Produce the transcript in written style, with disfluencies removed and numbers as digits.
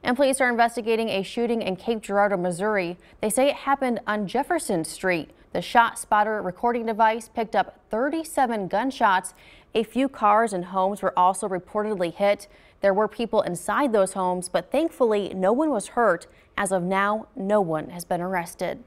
And police are investigating a shooting in Cape Girardeau, Missouri. They say it happened on Jefferson Street. The shot spotter recording device picked up 37 gunshots. A few cars and homes were also reportedly hit. There were people inside those homes, but thankfully no one was hurt. As of now, no one has been arrested.